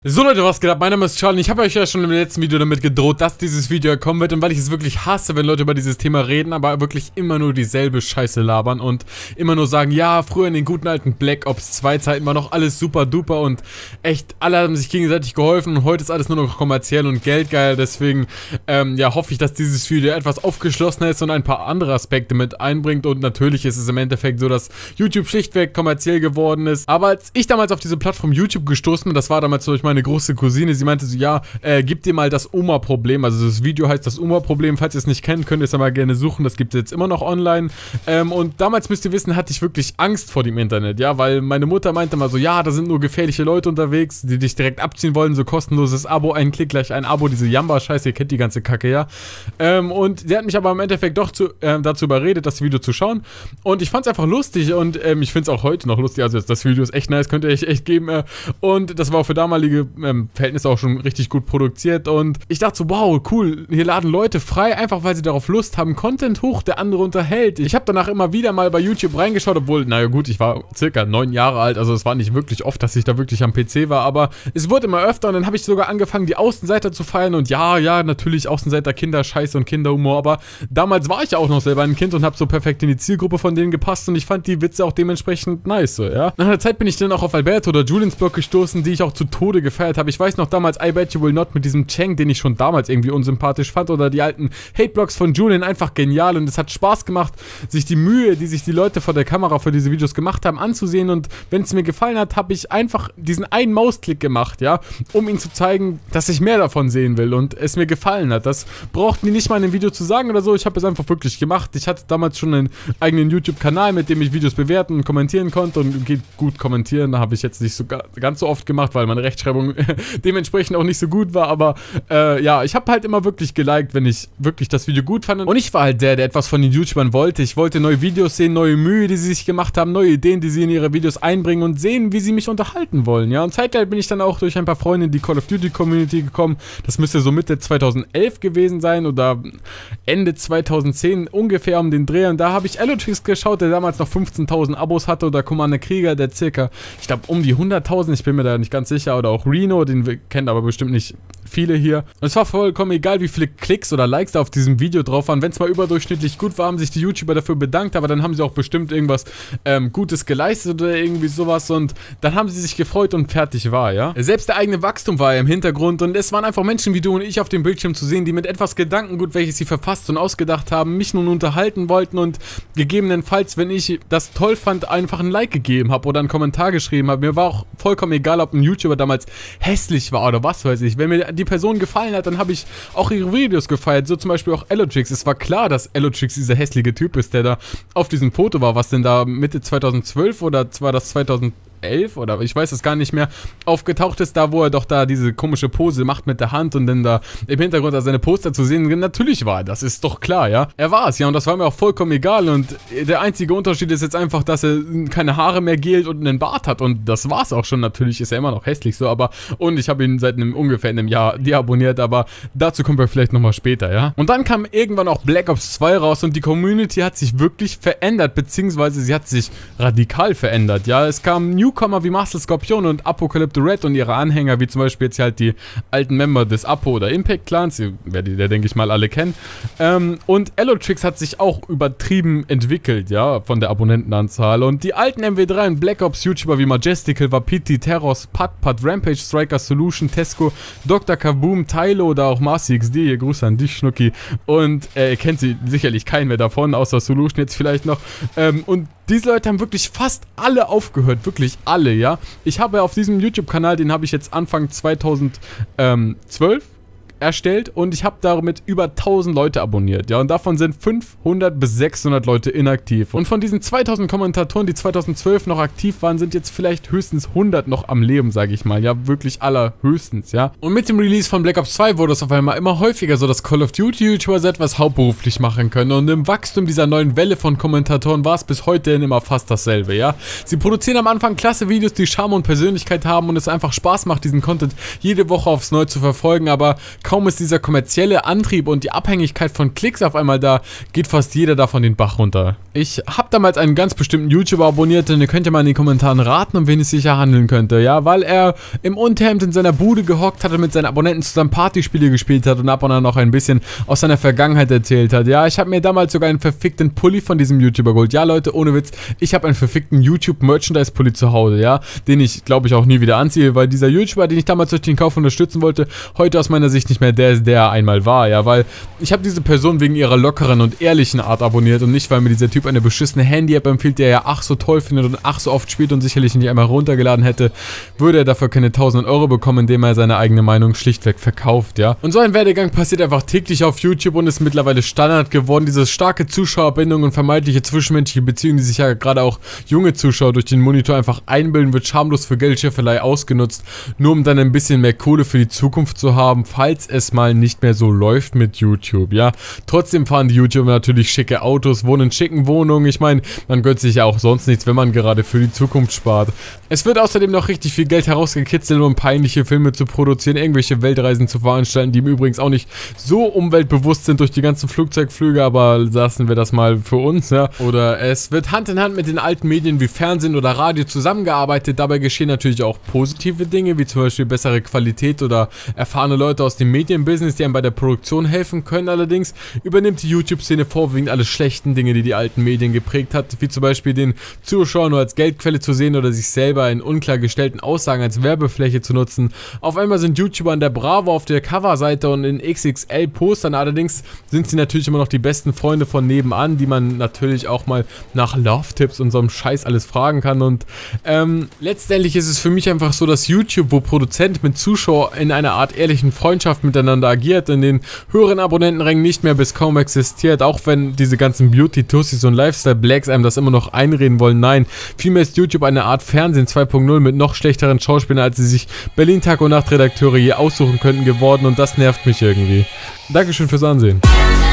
So Leute, was geht ab? Mein Name ist Charlie und ich habe euch ja schon im letzten Video damit gedroht, dass dieses Video kommen wird und weil ich es wirklich hasse, wenn Leute über dieses Thema reden, aber wirklich immer nur dieselbe Scheiße labern und immer nur sagen, ja, früher in den guten alten Black Ops 2 Zeiten war noch alles super duper und echt, alle haben sich gegenseitig geholfen und heute ist alles nur noch kommerziell und geldgeil, deswegen, ja, hoffe ich, dass dieses Video etwas aufgeschlossener ist und ein paar andere Aspekte mit einbringt und natürlich ist es im Endeffekt so, dass YouTube schlichtweg kommerziell geworden ist, aber als ich damals auf diese Plattform YouTube gestoßen bin, das war damals durch meine große Cousine, sie meinte so, ja, gib dir mal das Oma-Problem, also das Video heißt das Oma-Problem, falls ihr es nicht kennt, könnt ihr es aber gerne suchen, das gibt es jetzt immer noch online, und damals müsst ihr wissen, hatte ich wirklich Angst vor dem Internet, ja, weil meine Mutter meinte mal so, ja, da sind nur gefährliche Leute unterwegs, die dich direkt abziehen wollen, so kostenloses Abo, ein Klick gleich ein Abo, diese Jamba-Scheiße, ihr kennt die ganze Kacke, ja, und sie hat mich aber im Endeffekt doch dazu überredet, das Video zu schauen, und ich fand es einfach lustig, und ich finde es auch heute noch lustig, also das Video ist echt nice, könnt ihr euch echt geben, und das war auch für damalige Verhältnisse auch schon richtig gut produziert und ich dachte so, wow, cool, hier laden Leute frei, einfach weil sie darauf Lust haben, Content hoch, der andere unterhält. Ich habe danach immer wieder mal bei YouTube reingeschaut, obwohl, naja gut, ich war circa 9 Jahre alt, also es war nicht wirklich oft, dass ich da wirklich am PC war, aber es wurde immer öfter und dann habe ich sogar angefangen, die Außenseiter zu feiern und ja, natürlich Außenseiter, Kinderscheiße und Kinderhumor, aber damals war ich ja auch noch selber ein Kind und habe so perfekt in die Zielgruppe von denen gepasst und ich fand die Witze auch dementsprechend nice, so, ja. Nach einer Zeit bin ich dann auch auf Alberto oder Julians Blog gestoßen, die ich auch zu Tode gefeiert habe. Ich weiß noch damals I Bet You Will Not mit diesem Cheng, den ich schon damals irgendwie unsympathisch fand, oder die alten Hate-Blogs von Julian, einfach genial und es hat Spaß gemacht, sich die Mühe, die sich die Leute vor der Kamera für diese Videos gemacht haben, anzusehen und wenn es mir gefallen hat, habe ich einfach diesen einen Mausklick gemacht, ja, um ihnen zu zeigen, dass ich mehr davon sehen will und es mir gefallen hat. Das brauchten die nicht mal in einem Video zu sagen oder so, ich habe es einfach wirklich gemacht. Ich hatte damals schon einen eigenen YouTube-Kanal, mit dem ich Videos bewerten und kommentieren konnte und geht gut kommentieren, da habe ich jetzt nicht so ganz so oft gemacht, weil meine Rechtschreibung dementsprechend auch nicht so gut war, aber ja, ich habe halt immer wirklich geliked, wenn ich wirklich das Video gut fand und ich war halt der etwas von den YouTubern wollte. Ich wollte neue Videos sehen, neue Mühe, die sie sich gemacht haben, neue Ideen, die sie in ihre Videos einbringen und sehen, wie sie mich unterhalten wollen, ja, und zeitgleich bin ich dann auch durch ein paar Freunde in die Call of Duty Community gekommen, das müsste so Mitte 2011 gewesen sein oder Ende 2010 ungefähr um den Dreh und da habe ich Elotrix geschaut, der damals noch 15.000 Abos hatte oder Commander Krieger, der circa, ich glaube um die 100.000, ich bin mir da nicht ganz sicher, oder auch Reno, den kennt aber bestimmt nicht viele hier. Und es war vollkommen egal, wie viele Klicks oder Likes da auf diesem Video drauf waren. Wenn es mal überdurchschnittlich gut war, haben sich die YouTuber dafür bedankt, aber dann haben sie auch bestimmt irgendwas Gutes geleistet oder irgendwie sowas und dann haben sie sich gefreut und fertig war, ja. Selbst der eigene Wachstum war ja im Hintergrund und es waren einfach Menschen wie du und ich auf dem Bildschirm zu sehen, die mit etwas Gedankengut, welches sie verfasst und ausgedacht haben, mich nun unterhalten wollten und gegebenenfalls, wenn ich das toll fand, einfach ein Like gegeben habe oder einen Kommentar geschrieben habe. Mir war auch vollkommen egal, ob ein YouTuber damals hässlich war oder was weiß ich. Wenn mir die Person gefallen hat, dann habe ich auch ihre Videos gefeiert, so zum Beispiel auch Elotrix. Es war klar, dass Elotrix dieser hässliche Typ ist, der da auf diesem Foto war, was denn da Mitte 2012 oder war das 2011 oder ich weiß es gar nicht mehr, aufgetaucht ist, da wo er doch da diese komische Pose macht mit der Hand und dann da im Hintergrund da seine Poster zu sehen. Natürlich war er, das ist doch klar, ja. Er war es, ja, und das war mir auch vollkommen egal und der einzige Unterschied ist jetzt einfach, dass er keine Haare mehr gelt und einen Bart hat und das war's auch schon. Natürlich ist er immer noch hässlich so, aber und ich habe ihn seit ungefähr einem Jahr deabonniert, aber dazu kommen wir vielleicht nochmal später, ja. Und dann kam irgendwann auch Black Ops 2 raus und die Community hat sich wirklich verändert, beziehungsweise sie hat sich radikal verändert, ja. Es kam Newcomer wie Marcel Skorpion und Apocalypse Red und ihre Anhänger, wie zum Beispiel jetzt halt die alten Member des Apo oder Impact Clans, ihr werdet ja, denke ich mal, alle kennen. Und Elotrix hat sich auch übertrieben entwickelt, ja, von der Abonnentenanzahl. Und die alten MW3 und Black Ops YouTuber wie Majestical, Wapiti, Terros, Pat, Rampage, Striker, Solution, Tesco, Dr. Kaboom, Tylo oder auch Marcy XD, hier Grüße an dich, Schnucki. Und ihr kennt sie sicherlich keinen mehr davon, außer Solution jetzt vielleicht noch. Und diese Leute haben wirklich fast alle aufgehört, wirklich alle, ja. Ich habe auf diesem YouTube-Kanal, den habe ich jetzt Anfang 2012 erstellt und ich habe damit über 1000 Leute abonniert, ja, und davon sind 500 bis 600 Leute inaktiv und von diesen 2000 Kommentatoren, die 2012 noch aktiv waren, sind jetzt vielleicht höchstens 100 noch am Leben, sage ich mal, ja, wirklich allerhöchstens, ja. Und mit dem Release von Black Ops 2 wurde es auf einmal immer häufiger so, dass Call of Duty YouTuber so etwas hauptberuflich machen können und im Wachstum dieser neuen Welle von Kommentatoren war es bis heute immer fast dasselbe, ja. Sie produzieren am Anfang klasse Videos, die Charme und Persönlichkeit haben und es einfach Spaß macht, diesen Content jede Woche aufs Neue zu verfolgen, aber kaum kaum ist dieser kommerzielle Antrieb und die Abhängigkeit von Klicks auf einmal da, geht fast jeder davon den Bach runter. Ich habe damals einen ganz bestimmten YouTuber abonniert und ihr könnt ja mal in den Kommentaren raten, um wen es sich ja handeln könnte, ja, weil er im Unterhemd in seiner Bude gehockt hat und mit seinen Abonnenten zusammen Partyspiele gespielt hat und ab und an noch ein bisschen aus seiner Vergangenheit erzählt hat. Ja, ich habe mir damals sogar einen verfickten Pulli von diesem YouTuber geholt. Ja, Leute, ohne Witz, ich habe einen verfickten YouTube-Merchandise-Pulli zu Hause, ja, den ich, glaube ich, auch nie wieder anziehe, weil dieser YouTuber, den ich damals durch den Kauf unterstützen wollte, heute aus meiner Sicht nicht mehr der ist, der er einmal war, ja, weil ich habe diese Person wegen ihrer lockeren und ehrlichen Art abonniert und nicht, weil mir dieser Typ eine beschissene Handy-App empfiehlt, die er ja ach so toll findet und ach so oft spielt und sicherlich nicht einmal runtergeladen hätte, würde er dafür keine 1000 Euro bekommen, indem er seine eigene Meinung schlichtweg verkauft, ja. Und so ein Werdegang passiert einfach täglich auf YouTube und ist mittlerweile Standard geworden. Diese starke Zuschauerbindung und vermeintliche zwischenmenschliche Beziehungen, die sich ja gerade auch junge Zuschauer durch den Monitor einfach einbilden, wird schamlos für Geldscheffelei ausgenutzt, nur um dann ein bisschen mehr Kohle für die Zukunft zu haben, falls es mal nicht mehr so läuft mit YouTube, ja. Trotzdem fahren die YouTuber natürlich schicke Autos, wohnen in schicken Wohnungen. Ich meine, man gönnt sich ja auch sonst nichts, wenn man gerade für die Zukunft spart. Es wird außerdem noch richtig viel Geld herausgekitzelt, um peinliche Filme zu produzieren, irgendwelche Weltreisen zu veranstalten, die übrigens auch nicht so umweltbewusst sind durch die ganzen Flugzeugflüge, aber lassen wir das mal für uns, ja. Oder es wird Hand in Hand mit den alten Medien wie Fernsehen oder Radio zusammengearbeitet. Dabei geschehen natürlich auch positive Dinge, wie zum Beispiel bessere Qualität oder erfahrene Leute aus dem Medienbusiness, die einem bei der Produktion helfen können. Allerdings übernimmt die YouTube-Szene vorwiegend alle schlechten Dinge, die die alten Medien geprägt hat, wie zum Beispiel den Zuschauer nur als Geldquelle zu sehen oder sich selber in unklar gestellten Aussagen als Werbefläche zu nutzen. Auf einmal sind YouTuber in der Bravo auf der Coverseite und in XXL-Postern, allerdings sind sie natürlich immer noch die besten Freunde von nebenan, die man natürlich auch mal nach Love-Tipps und so einem Scheiß alles fragen kann. Und letztendlich ist es für mich einfach so, dass YouTube, wo Produzent mit Zuschauer in einer Art ehrlichen Freundschaft miteinander agiert, in den höheren Abonnentenrängen nicht mehr bis kaum existiert, auch wenn diese ganzen Beauty-Tussis und Lifestyle-Blacks einem das immer noch einreden wollen. Nein, vielmehr ist YouTube eine Art Fernsehen 2.0 mit noch schlechteren Schauspielern, als sie sich Berlin Tag und Nacht Redakteure je aussuchen könnten geworden, und das nervt mich irgendwie. Dankeschön fürs Ansehen.